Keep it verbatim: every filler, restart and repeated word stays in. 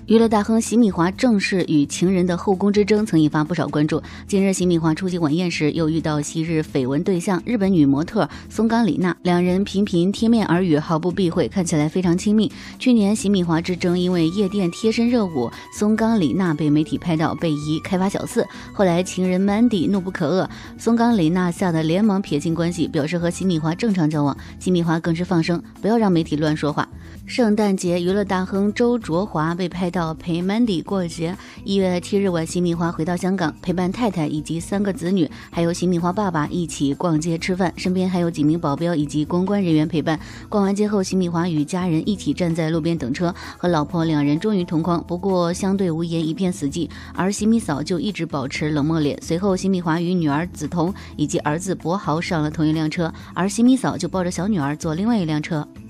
娱乐大亨席米华正式与情人的后宫之争曾引发不少关注。近日，席米华出席晚宴时，又遇到昔日绯闻对象日本女模特松冈里奈，两人频频贴面耳语，毫不避讳，看起来非常亲密。去年席米华之争因为夜店贴身热舞，松冈里奈被媒体拍到被疑开发小四，后来情人 Mandy 怒不可遏，松冈里奈吓得连忙撇清关系，表示和席米华正常交往。席米华更是放声，不要让媒体乱说话。圣诞节，娱乐大亨周卓华被拍到陪 Mandy 过节。一月七日晚，席米华回到香港，陪伴太太以及三个子女，还有席米华爸爸一起逛街吃饭，身边还有几名保镖以及公关人员陪伴。逛完街后，席米华与家人一起站在路边等车，和老婆两人终于同框，不过相对无言，一片死寂。而席米嫂就一直保持冷漠脸。随后，席米华与女儿梓潼以及儿子柏豪上了同一辆车，而席米嫂就抱着小女儿坐另外一辆车。